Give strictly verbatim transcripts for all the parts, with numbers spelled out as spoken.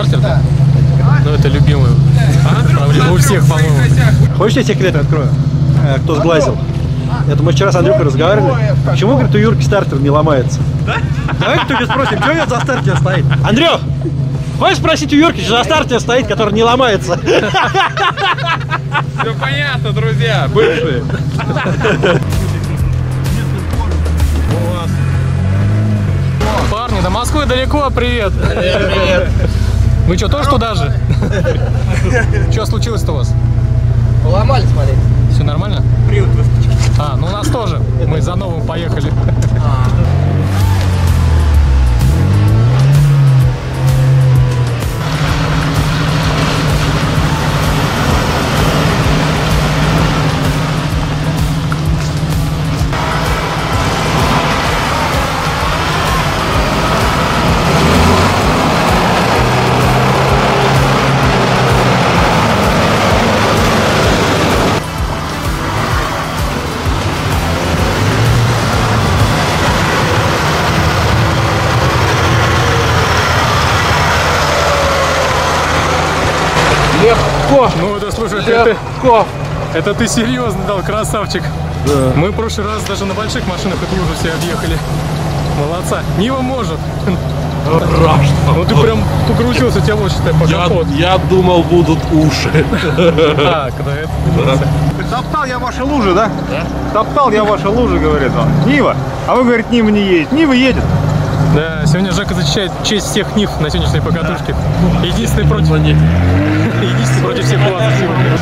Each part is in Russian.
стартер, да? Ну, это любимый. Проблема у всех, по-моему. Хочешь, я секрет открою? Э, кто сглазил? Это мы вчера с Андрюхой разговаривали. Почему, говорит, у Юрки стартер не ломается? Да? Давай кто-нибудь спросим, что это за стартер стоит? Андрюх, хочешь спросить у Юрки, что за стартер стоит, который не ломается? Все понятно, друзья, бывшие. Парни, до Москвы далеко, привет. Привет, привет. Вы что, тоже туда же? Что случилось-то у вас? Поломали, смотри. Все нормально? Привод выскочил. А, ну у нас тоже. Мы за новым поехали. Легко. Ну это, слушай, Легко. это, это ты серьезно дал, красавчик. Да. Мы в прошлый раз даже на больших машинах эту лужу все объехали. Молодца. Нива может. Страшно. Ну ты прям погрузился, тебя вот считай, по капот. Я, я думал, будут уши. Так, да, это... Топтал я ваши лужи, да? Да. Топтал я ваши лужи, говорит он. Нива. А вы, говорит, Нива не едет. Нива едет. Да, сегодня Жека защищает честь всех Нив на сегодняшней покатушке. Единственный против... Единственный против всех УАЗов сегодня.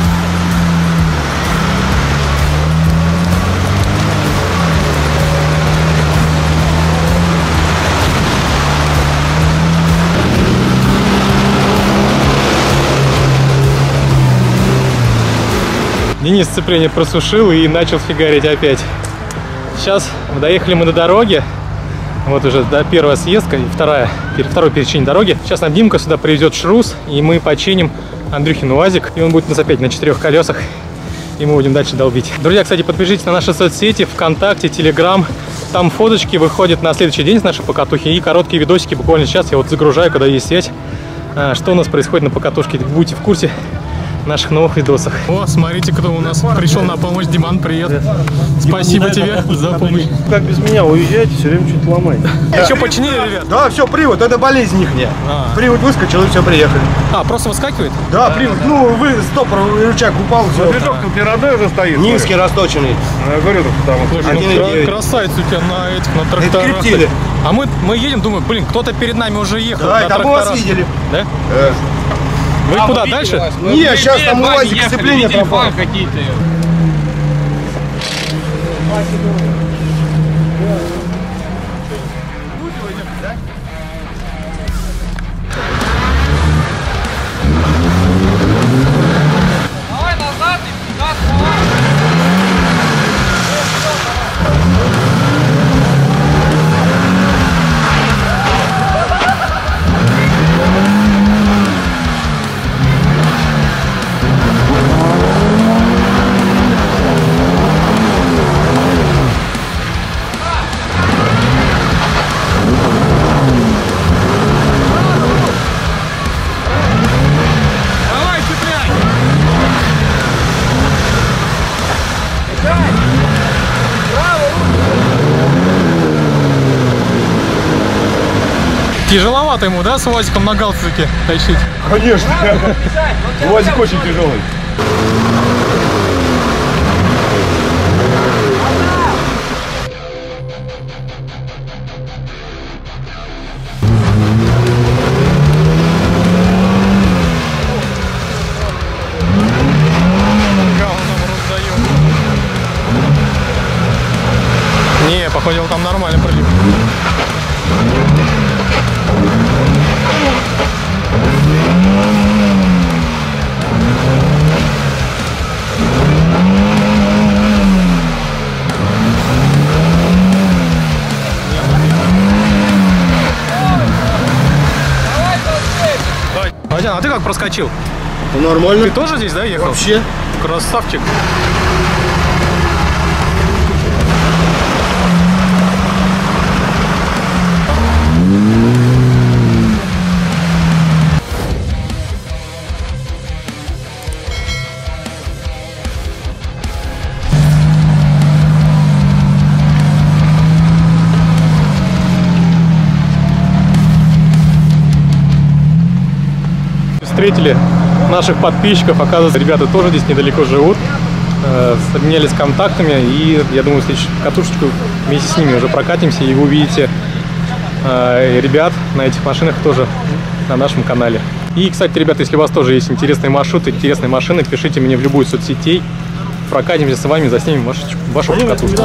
Денис сцепление просушил и начал фигарить опять. Сейчас доехали мы до дороги. Вот уже да, первая съездка и вторая, второй пересечение дороги. Сейчас нам Димка сюда привезет шрус, и мы починим Андрюхин УАЗик. И он будет у нас опять на четырех колесах. И мы будем дальше долбить. Друзья, кстати, подпишитесь на наши соцсети, ВКонтакте, Телеграм. Там фоточки выходят на следующий день с нашей покатухи. И короткие видосики буквально сейчас я вот загружаю, когда есть сеть. Что у нас происходит на покатушке. Будете в курсе наших новых видосах. О, смотрите, кто у нас пришел на помощь. Диман, привет. Привет. Спасибо тебе за помощь. Как без меня уезжаете, все время что-то ломаете. Да. Еще починили, ребят? Да, все, привод, это болезнь ихняя. А. Привод выскочил и все, приехали. А, просто выскакивает? Да, да привод, да. Ну, вы стопор, рычаг упал, все. Движок тут не родной уже стоит. Низкий, расточенный. Я говорю, потому что... Ну, красавец у тебя на этих, на тракторах. А мы, мы едем, думаем, блин, кто-то перед нами уже ехал. Да, там мы вас видели. Да? Да. Вы а, куда, дальше? Нет, сейчас там УАЗик сцепление пропало. Какие-то. Давай назад и назад, давай. Тяжеловато ему, да, с УАЗиком на галстуке тащить? Конечно. УАЗик очень тяжелый. Не, походу там нормально пролив. Вадян, а ты как проскочил? Нормально. Ты тоже здесь, да, ехал? Вообще. Красавчик. встретили наших подписчиков. Оказывается, ребята тоже здесь недалеко живут. Обменялись контактами, и я думаю, следующую катушечку вместе с ними уже прокатимся, и вы увидите ребят на этих машинах тоже на нашем канале. И, кстати, ребята, если у вас тоже есть интересные маршруты, интересные машины, пишите мне в любую соцсетей. Прокатимся с вами, заснимем вашу, вашу катушку.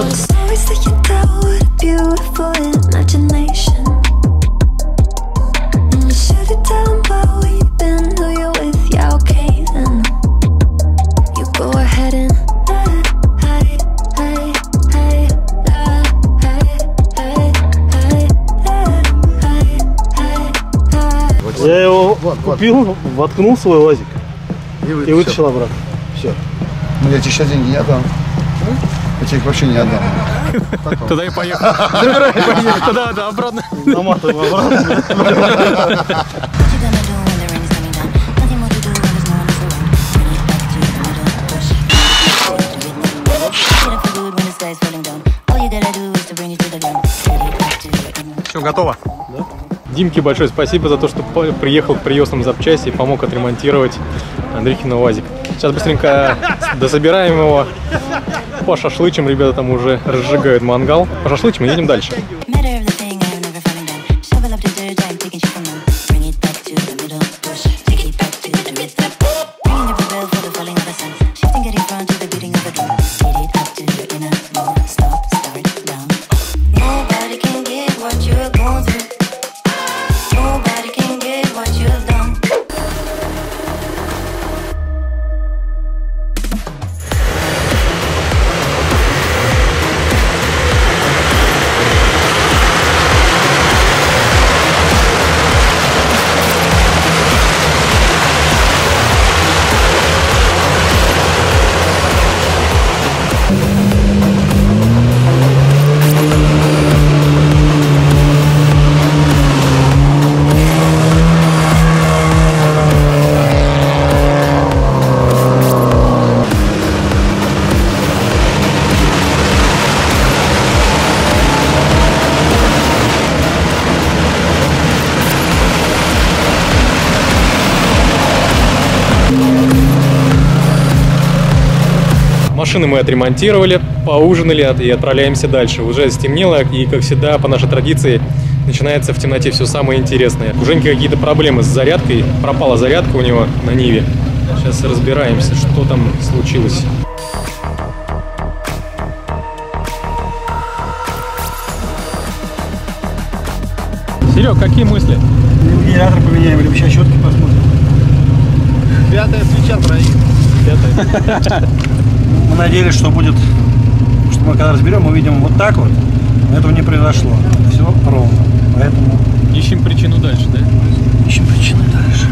Я его купил, воткнул в свой УАЗик и, и вытащил обратно. Все. Ну я тебе сейчас деньги не отдам. Я тебе их вообще не отдам. Туда и поехал. Туда, да, обратно. Наматываем обратно. Все, готово? Да. Димке большое спасибо за то, что приехал, привез нам запчасти и помог отремонтировать Андрюхина УАЗик. Сейчас быстренько дособираем его, пошашлычим, ребята там уже разжигают мангал. Пошашлычим и едем дальше. Машины мы отремонтировали, поужинали и отправляемся дальше. Уже стемнело, и, как всегда, по нашей традиции, начинается в темноте все самое интересное. У Женьки какие-то проблемы с зарядкой, пропала зарядка у него на Ниве. Сейчас разбираемся, что там случилось. Серег, какие мысли? Генератор поменяем или сейчас щетки посмотрим. Пятая свеча троих. Пятая. Мы надеялись, что будет, что мы когда разберем, увидим вот так вот. Но этого не произошло. Все ровно. Поэтому ищем причину дальше, да? Ищем причину дальше.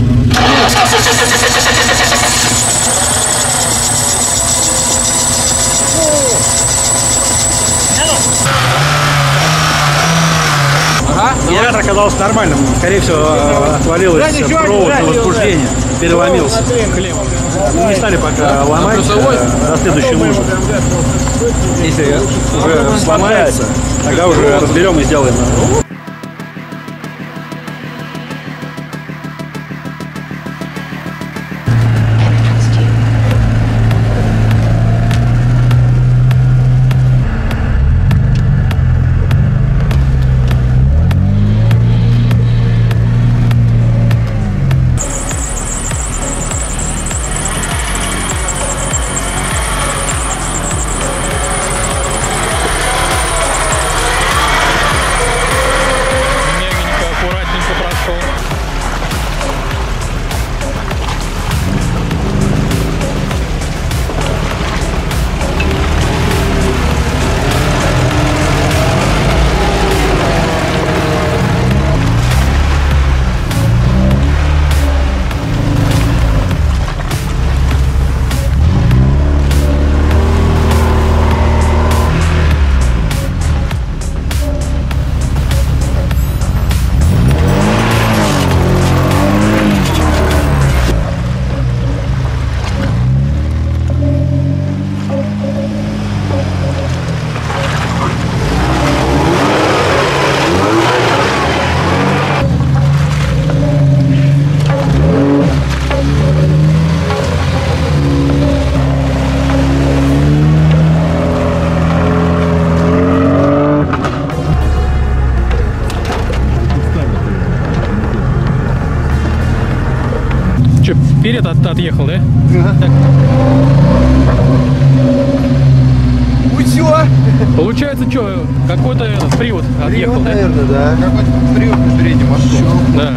Генератор оказался нормальным. Скорее всего, отвалилось провод и возбуждение. Переломился. Не стали пока ломать до следующей лужи. Если уже сломается, тогда уже разберем и сделаем. этот отъехал, да? Усё! Получается, что, какой-то этот привод отъехал, да? Наверное, да. Какой-то привод на переднем мосту. Да.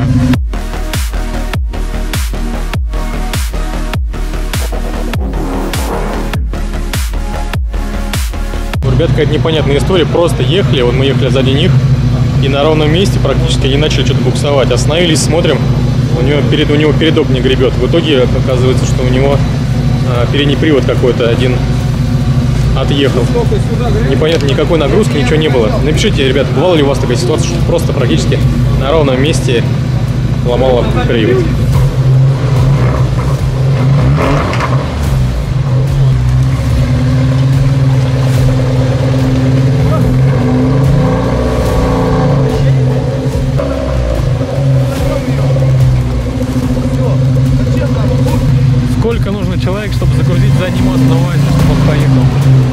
У ребят какая-то непонятная история. Просто ехали, вот мы ехали сзади них, и на ровном месте практически они начали что-то буксовать. Остановились, смотрим, у него, перед, у него передок не гребет. В итоге оказывается, что у него а, передний привод какой-то один отъехал. Непонятно, никакой нагрузки, ничего не было. Напишите, ребят, бывала ли у вас такая ситуация, что просто практически на ровном месте ломало привод? Сколько нужно человек, чтобы загрузить задний мост на УАЗе, чтобы он поехал?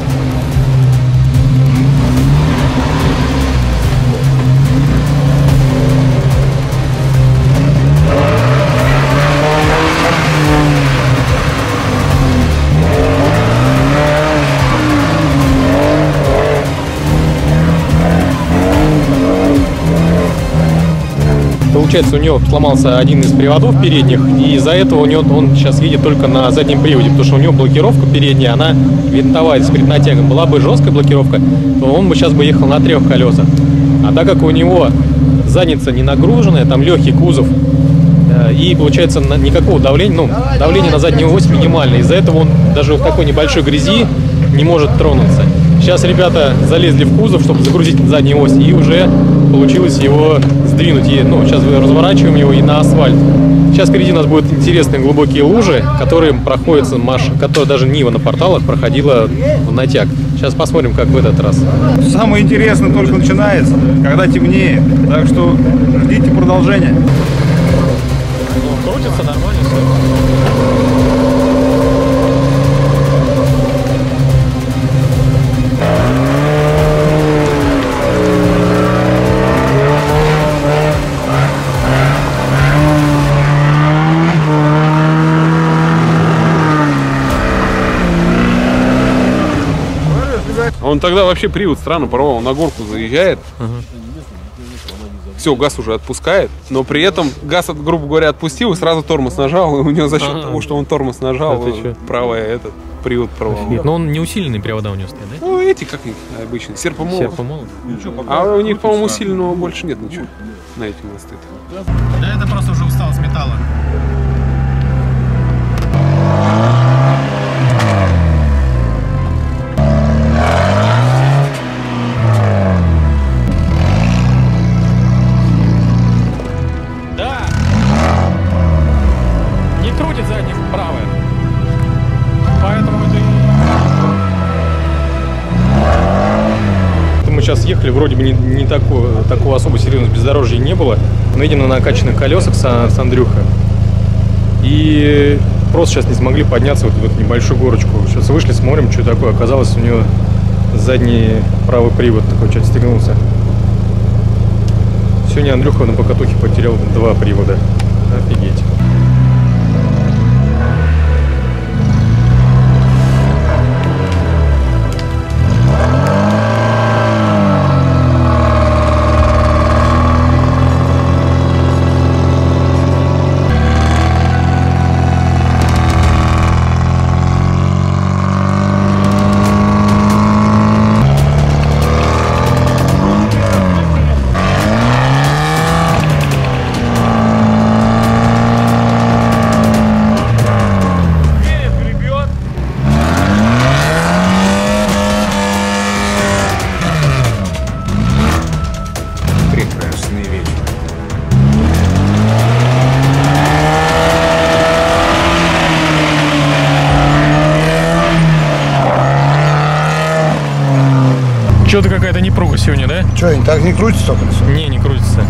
Получается, у него сломался один из приводов передних, и из-за этого у него он сейчас едет только на заднем приводе, потому что у него блокировка передняя, она винтовая, перед натягом. Была бы жесткая блокировка, то он бы сейчас бы ехал на трех колесах. А так как у него задница не нагруженная, там легкий кузов, и получается никакого давления, ну, давление на заднюю ось минимальное. Из-за этого он даже в такой небольшой грязи не может тронуться. Сейчас ребята залезли в кузов, чтобы загрузить заднюю ось, и уже получилось его сдвинуть. И, ну, сейчас мы разворачиваем его и на асфальт. Сейчас впереди у нас будут интересные глубокие лужи, которые проходятся, Маша, которые даже Нива на порталах проходила в натяг. Сейчас посмотрим, как в этот раз. Самое интересное только начинается, когда темнее. Так что ждите продолжения. Ну, крутится нормально все. Он тогда вообще привод странно порвал, он на горку заезжает. Ага. Все, газ уже отпускает, но при этом газ, грубо говоря, отпустил и сразу тормоз нажал, и у него за счет ага. того, что он тормоз нажал, а правая этот привод порвал. Но он не усиленные привода у него стоят, да? Ну, эти, как их обычно, серпомолот. Серпомолот. А у них, по-моему, усиленного больше нет ничего на эти мосты. Да это просто уже усталость металла. Да! Не крутит задних правое. Поэтому это и... Мы сейчас ехали, вроде бы не, не такого, такого особо серьезного бездорожья не было. Мы едем на накачанных колесах с, с Андрюхой. И просто сейчас не смогли подняться вот в эту небольшую горочку. Сейчас вышли, смотрим, что такое. Оказалось, у него задний правый привод такой чуть стегнулся. Сегодня Андрюха на покатухе потерял два привода. Офигеть. Что-то какая-то непруга сегодня, да? Че, они так не крутится колесо? Не, не крутится.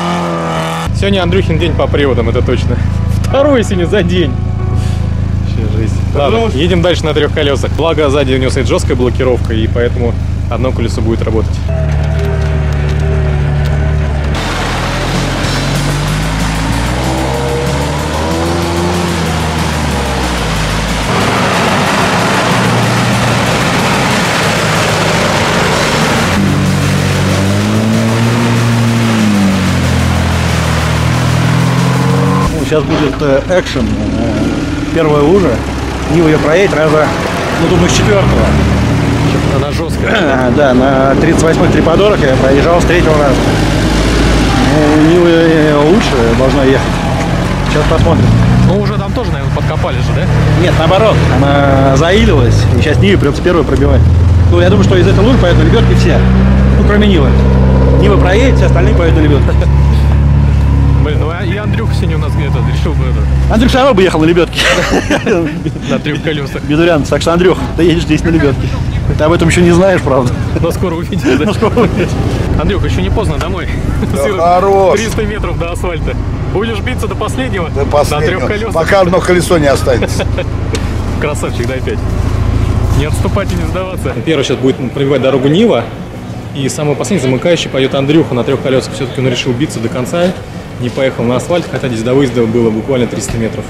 Сегодня Андрюхин день по приводам, это точно. Второй сегодня за день. Сейчас. Жесть. Ладно, едем дальше на трех колесах. Благо, сзади у него стоит жесткая блокировка, и поэтому одно колесо будет работать. Сейчас будет э, экшен. Э, первая лужа. Нива ее проедет раза, ну, думаю, с четвертого. Она жесткая. Да, на тридцать восьмой триподорах я проезжал с третьего раза. Ну, Нива лучше должна ехать. Сейчас посмотрим. Ну, уже там тоже, наверное, подкопали же, да? Нет, наоборот, она заилилась, и сейчас Ниве придется первую пробивать. Ну, я думаю, что из этой лужи поедут на лебедке все. Ну, кроме Нивы. Нива проедет, все остальные поедут на лебедке. Блин, ну и Андрюха сегодня у нас где-то решил бы это. Андрюх все равно бы ехал на лебедке. На трех колесах. Без вариантов. Так что, Андрюх, ты едешь здесь на лебедке. Ты об этом еще не знаешь, правда. Но скоро увидите, да? Но скоро увидите. Андрюх, еще не поздно домой. Да хорош. триста метров до асфальта. Будешь биться до последнего? До На последнего. трех колесах. Пока одно колесо не останется. Красавчик, да, опять. Не отступать и не сдаваться. Первый сейчас будет пробивать дорогу Нива. И самый последний замыкающий пойдет Андрюха на трех колесах. Все-таки он решил биться до конца. Не поехал на асфальт, хотя здесь до выезда было буквально триста метров.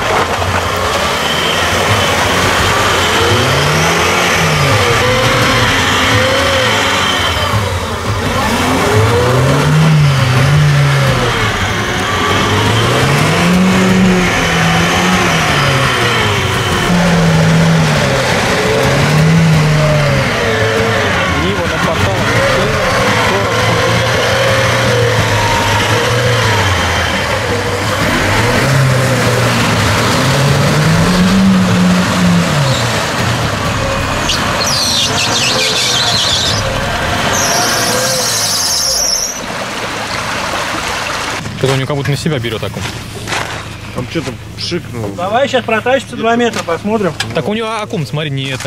Это у него как будто на себя берет таком. Там что-то пшикнул. Давай сейчас протащимся два метра, посмотрим. Так у него аккум, смотри, не это.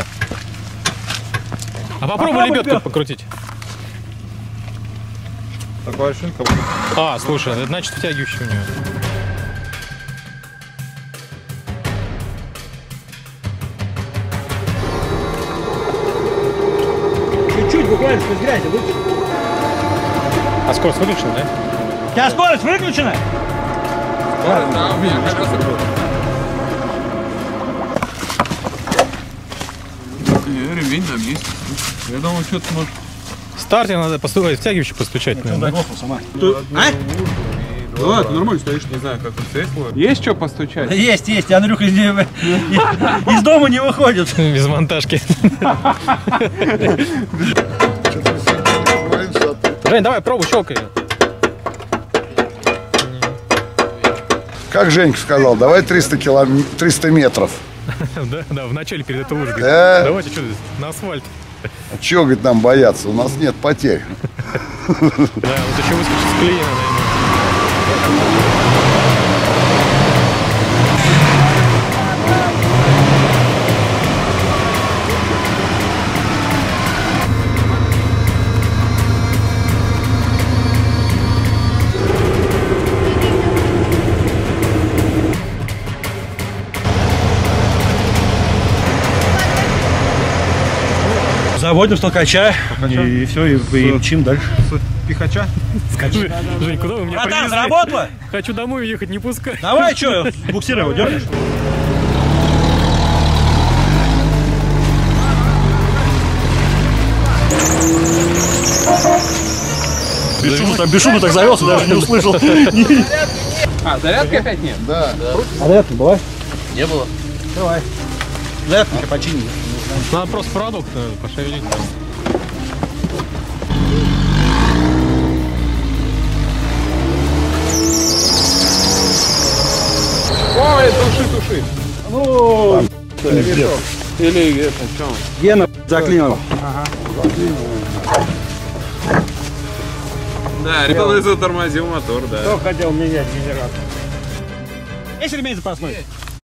А попробуй Попробуй лебедку лебедку. покрутить. Такая шинка. А, слушай, это значит втягивающий у него. Чуть-чуть, буквально, сквозь грязь. А скорость выключена, да? У тебя скорость выключена? Да, у меня колеса. Ремень на месте. Я думал, что-то может... Стартер надо постукать, втягивающий постучать. наверное, да? сама. А? Да, ты нормально стоишь, не знаю, как тут стоять. Есть что постучать? Есть, есть. Андрюха из, из дома не выходит. Без монтажки. Жень, давай, пробуй, щелкай. Как Женька сказал, давай триста километров, триста метров. Да, да, в начале перед этой лужей. Да. Давайте, что здесь, на асфальт. Чего, говорит, нам бояться? У нас нет потерь. Да, вот еще выскочит с клеена, наверное. Заводим с толкача, и все, и, и мчим дальше. Пихача? Скажи, Жень, куда вы меня Братан, привезли? заработало? Хочу домой уехать, не пускай. Давай, что, буксируй его, дернешь? Бесшумно, там бесшумно так завелся, даже не услышал. А, зарядки опять нет? Да. А зарядка была? Не было. Давай. Зарядка еще починили. Надо просто продукт э, пошевелить. Ой, туши, туши. Ну, Или это, что? Гена заклинил. Да, ребята, затормозил мотор, да. Кто хотел менять генератор? Есть ремень запасной?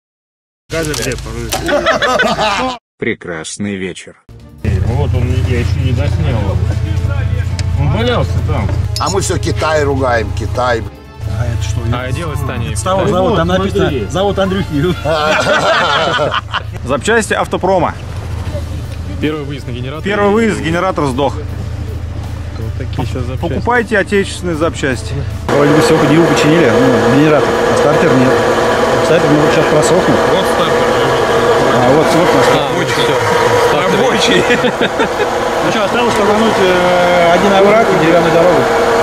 Прекрасный вечер. Вот он, я еще не доснял. Он валялся там. А мы все Китай ругаем, Китай. А что? А делать Стане? Ставок зовут, там написано, зовут Андрюхи. Запчасти автопрома. Первый выезд на генератор. Первый выезд, генератор сдох. Вот такие сейчас запчасти. Покупайте отечественные запчасти. Вроде бы все его починили, ну, генератор, а стартер нет. Стартер может сейчас просохнет. Вот стартер. А вот, вот у нас. А, все. Рабочий. Ну что, осталось шагнуть э, один овраг и деревянную дорогу.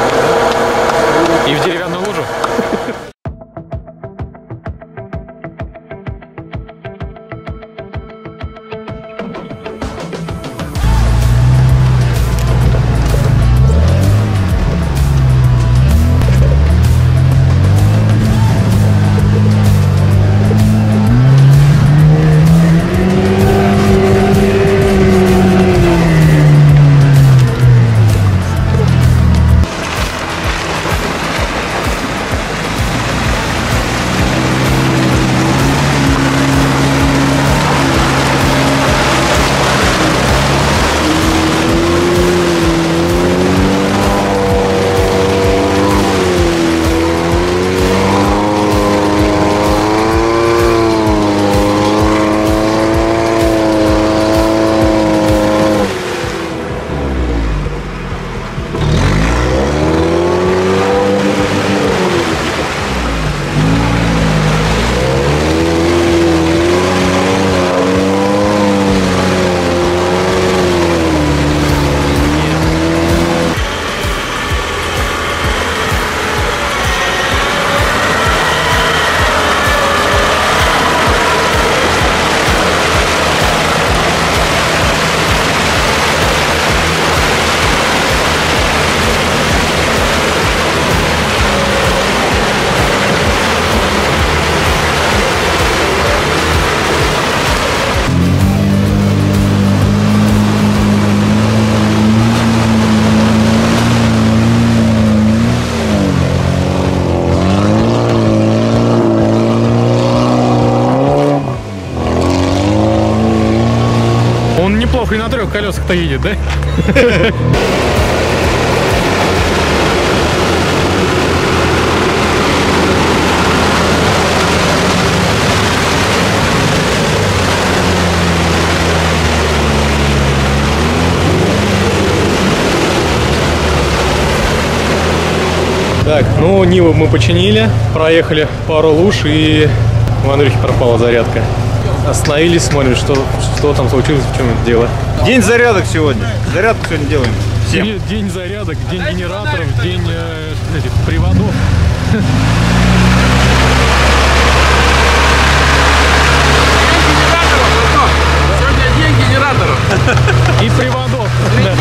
И в деревянную лужу? Неплохо и на трех колесах-то едет, да? Так, ну Ниву мы починили, проехали пару луж, и у Андрюхи пропала зарядка. Остановились, смотрим, что, что там случилось, в чем дело. День зарядок сегодня. Зарядку сегодня делаем. Всем. День, день зарядок, день генераторов, день э, этих приводов. Сегодня день генераторов. И приводов.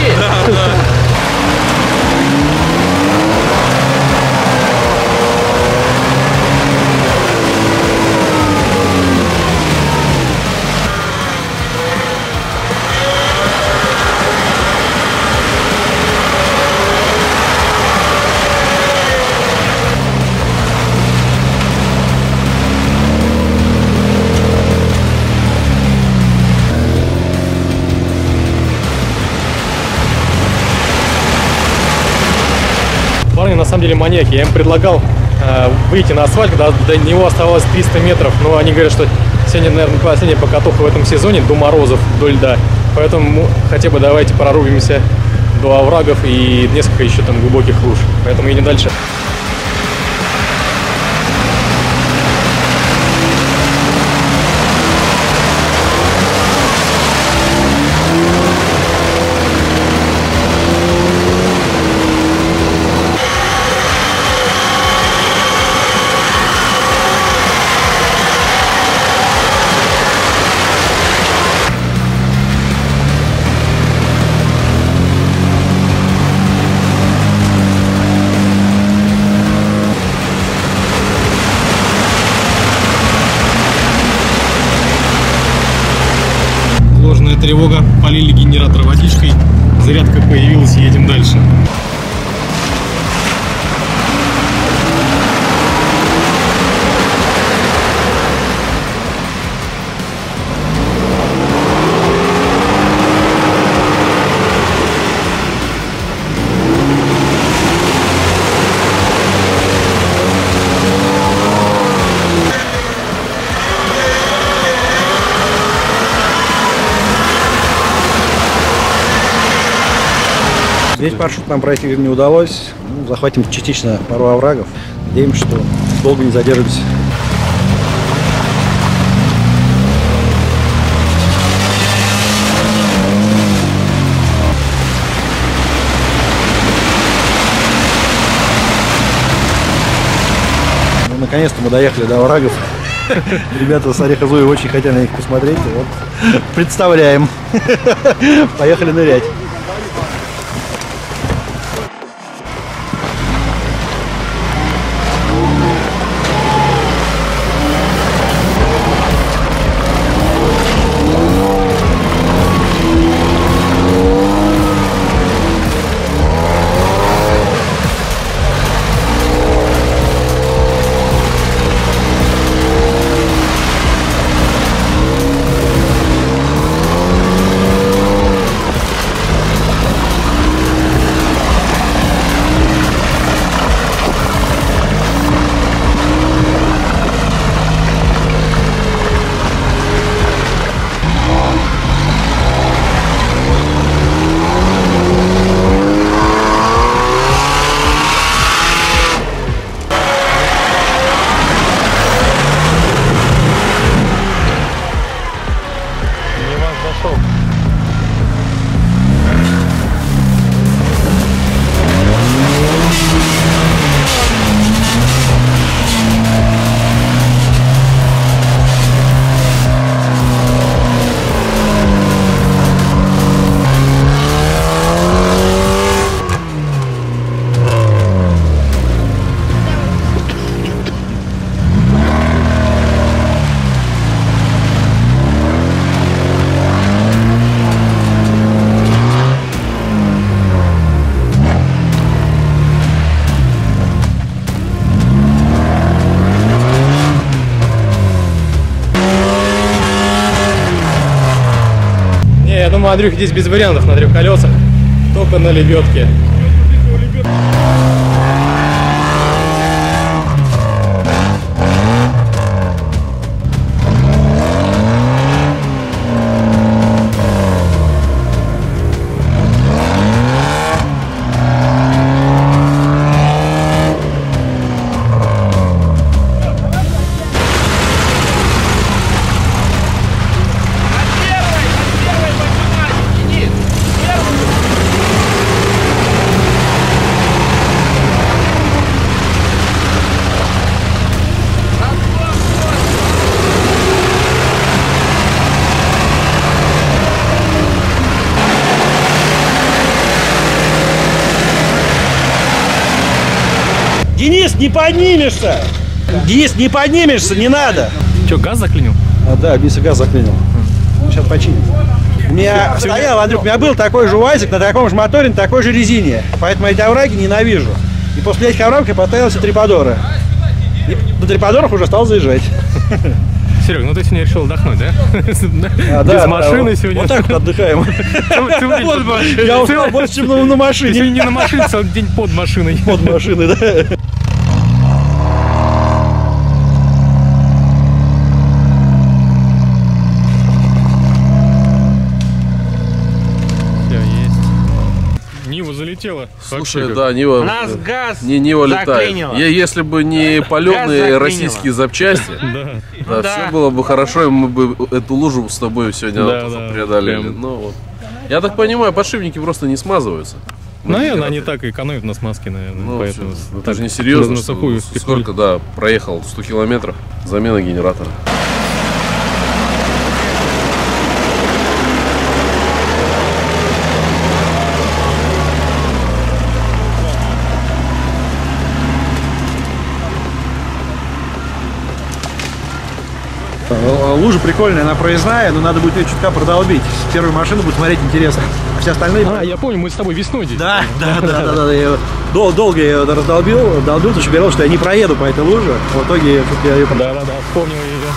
Парни на самом деле маньяки. Я им предлагал э, выйти на асфальт, когда до него оставалось триста метров. Но они говорят, что сегодня, наверное, последняя покатуха в этом сезоне до морозов, до льда. Поэтому хотя бы давайте прорубимся до оврагов и несколько еще там глубоких луж. Поэтому едем дальше. Тревога, полили генератор водичкой, зарядка появилась, едем дальше. Весь маршрут нам пройти не удалось. Ну, захватим частично пару оврагов. Надеемся, что долго не задержимся. Ну, наконец-то мы доехали до оврагов. Ребята с Орехозуева очень хотели на них посмотреть. Вот. Представляем. Поехали нырять. Я думаю, Андрюх здесь без вариантов на трех колесах, только на лебедке. Денис, не поднимешься! Денис, не поднимешься, не надо! Че, газ заклинил? А, да, Миса газ заклинил. Сейчас починим. У меня стоял, Андрюх, у меня был такой же УАЗик на таком же моторе, на такой же резине. Поэтому эти овраги ненавижу. И после этих оврагов я поставил себе триподоры. И на триподорах уже стал заезжать. Серег, ну ты сегодня решил отдохнуть, да? А, Без да, машины да, сегодня. Вот так вот отдыхаем. Я устал больше, чем на машине. Сегодня не на машине, целый день под машиной. Под машиной, да. Нива залетела. Слушай, да, Нива. Нас газ Не, Нива летает. заклинило. Е- Если бы не паленые заклинило. российские запчасти, да, да. все было бы хорошо, и мы бы эту лужу с тобой сегодня Да, вот да, преодолели. прям. Ну, вот. Я так понимаю, подшипники просто не смазываются. Наверное, они так и экономят на смазке, наверное. Ну, поэтому всё, это так же не серьезно. на что сухую впихнули. сколько, да, проехал сто километров, замена генератора. Лужа прикольная, она проездная, но надо будет ее чутка продолбить. Первую машину будет смотреть интересно. А все остальные... А, я помню, мы с тобой весной здесь. Да, да, да, да, да, я ее дол- долго я ее раздолбил, долбил, потому что говорил, что я не проеду по этой луже. В итоге я ее... Да, да, да, вспомнил ее.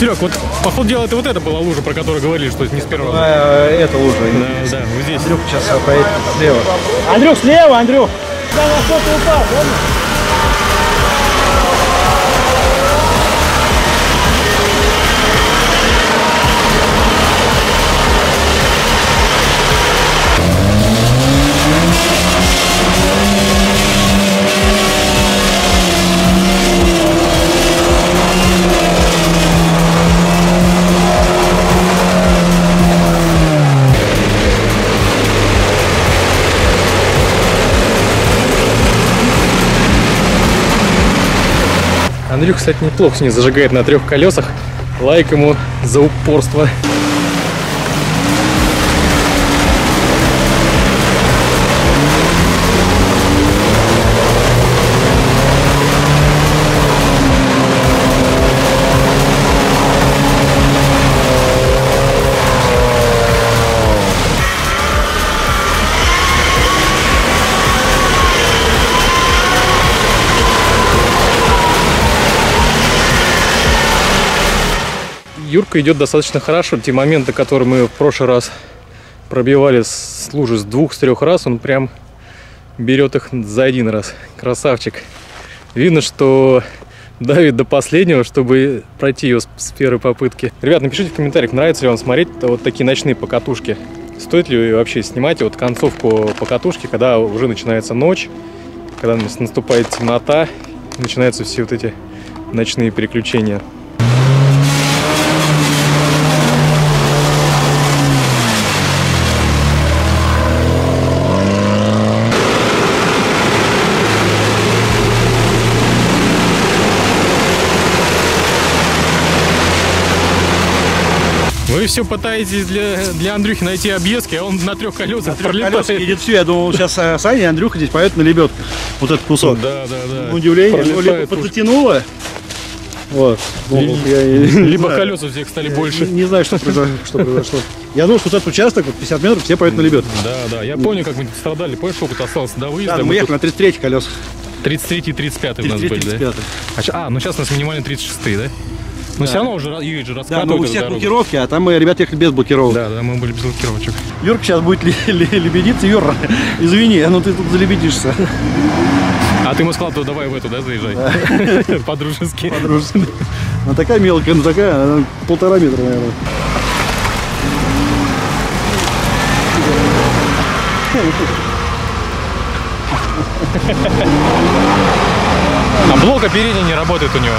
Серег, вот по ходу дела это вот это была лужа, про которую говорили, что это не с первого раза. А, это лужа. Да, да, вот здесь. Андрюх сейчас поедет слева. Андрюх, слева, Андрюх! Да, на что ты упал, помнишь? Андрюх, кстати, неплохо с ней зажигает на трех колесах. Лайк ему за упорство. Юрка идет достаточно хорошо. Те моменты, которые мы в прошлый раз пробивали с лужи с двух, с трех раз, он прям берет их за один раз. Красавчик. Видно, что давит до последнего, чтобы пройти ее с первой попытки. Ребят, напишите в комментариях, нравится ли вам смотреть вот такие ночные покатушки. Стоит ли вообще снимать вот концовку покатушки, когда уже начинается ночь, когда наступает темнота, начинаются все вот эти ночные приключения. Вы все пытаетесь для, для Андрюхи найти объездки, а он на трех колесах пролетает. Едет все, я думал, сейчас Саня и Андрюха здесь поют на лебедках. Вот этот кусок. Да, да, да. На удивление, его либо подтянуло. Вот. Либо, я, я, либо знаю. колеса всех стали больше. Не, не знаю, что произошло. Что произошло. Я думал, что вот этот участок, вот пятьдесят метров, все поют на лебедках. Да, да. Я помню, как мы страдали. Помнишь, сколько осталось до выезда? Да, мы, мы ехали тут... на тридцать третьих колесах. тридцать третий, тридцать пятый у нас были, да? А, а, ну сейчас у нас минимально тридцать шестые, да? Но да. Все равно уже Юрий же раскатывает. Да, но у всех блокировки, а там мы, ребят, ехали без блокировок. Да, да, мы были без блокировочек. Юрка сейчас будет лебедиться. Юра, извини, ну ты тут залебедишься. А ты ему сказал, то давай в эту, да, заезжай? По-дружески. По-дружески. Она такая мелкая, ну такая, она полтора метра, наверное. А блок оперения не работает у него.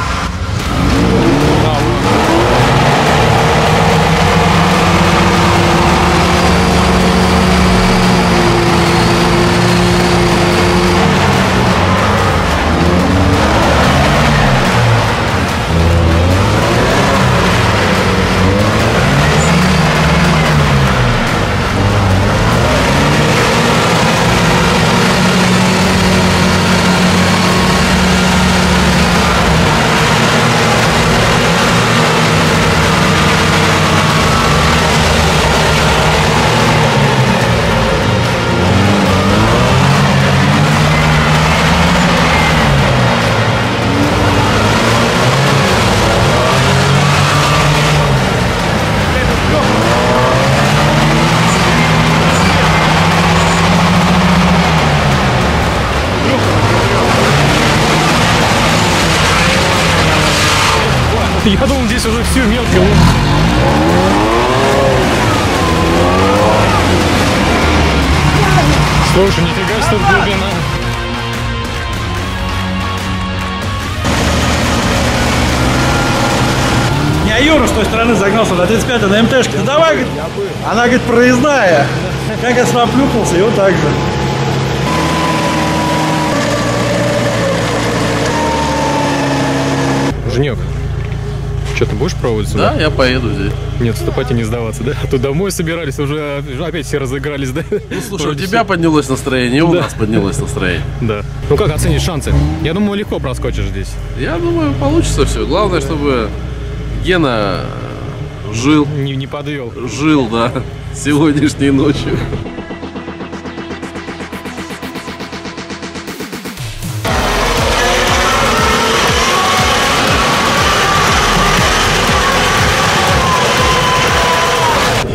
Я думал, здесь уже все мелко. Слушай, нифига себе глубина. Я Юра с той стороны загнался на тридцать пятый на МТшке. Да давай, говорит, она, говорит, проездная. Как я сюда плюхнулся, и вот так же. Женек, что, ты будешь пробовать сюда? Да, я поеду здесь. Нет, вступать и не сдаваться, да? А то домой собирались, уже опять все разыгрались, да? Ну, слушай, у тебя поднялось настроение, и у нас поднялось настроение. Да. Ну как оценишь шансы? Я думаю, легко проскочишь здесь. Я думаю, получится все. Главное, чтобы Гена жил. Не, не подвел. Жил, да, сегодняшней ночью.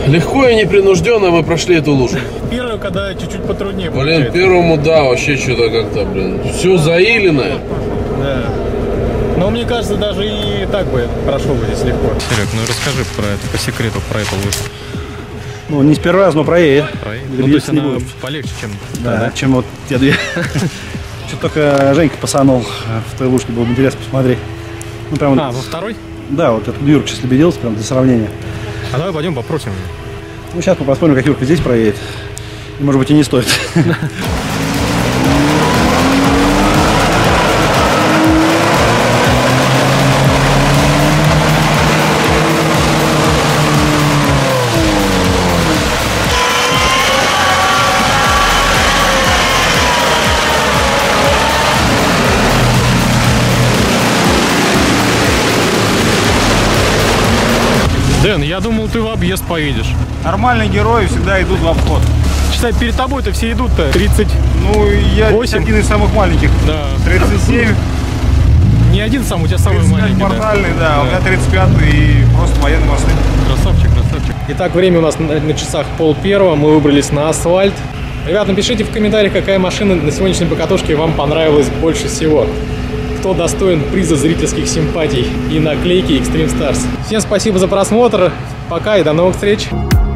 Легко и непринужденно мы прошли эту лужу. Первую, когда чуть-чуть потруднее. Блин, получается. первому, да, вообще что-то как-то, блин, все заиленное. Да. Но мне кажется, даже и так бы прошел бы здесь легко. Серег, ну расскажи про это, по секрету, про эту лыжу. Ну, не с первого раза, но проедет. Ну, то есть она полегче, чем... Да, да, чем вот те две. Что только Женька пасанул в той лужке, было бы интересно посмотреть. Ну, прям А, вот, во второй? да, вот этот Юрка сейчас лебедился, прям для сравнения. А давай пойдем попросим. Ну, сейчас мы посмотрим, как Юрка здесь проедет. И, может быть, и не стоит. Дэн, я думал, ты в объезд поедешь. Нормальные герои всегда идут в обход. Считай, перед тобой-то все идут-то тридцать. Ну, я Восемь. один из самых маленьких. Да. тридцать семь, Не один сам, у тебя самый тридцать пять маленький, да? портальный, да. У меня тридцать пять и просто военный мосты. Красавчик, красавчик. Итак, время у нас на, на часах пол первого. Мы выбрались на асфальт. Ребят, напишите в комментариях, какая машина на сегодняшней покатушке вам понравилась больше всего. Кто достоин приза зрительских симпатий и наклейки Extreme Stars. Всем спасибо за просмотр. Пока и до новых встреч.